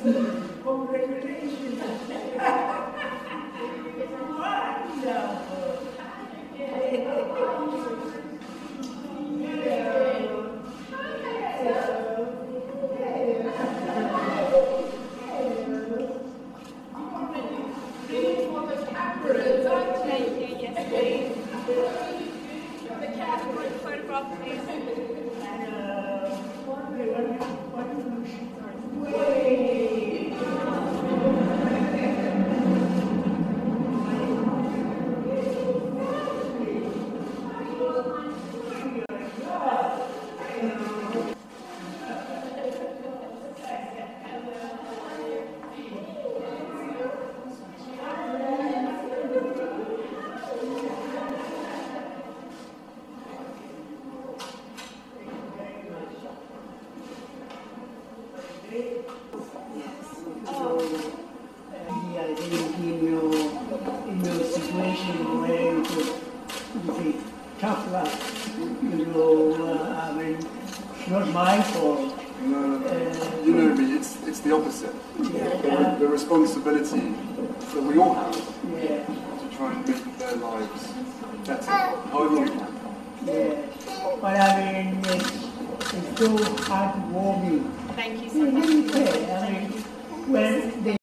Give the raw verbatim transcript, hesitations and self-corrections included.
Congratulations. Tough luck, you know, uh, I mean, it's not my fault. No, no, no. Uh, you know me, it's, it's the opposite. Yeah, the, uh, the responsibility that we all have yeah, to try and make their lives better, however we can. yeah. But I mean, it's, it's so heartwarming. Thank you so much. I mean, when they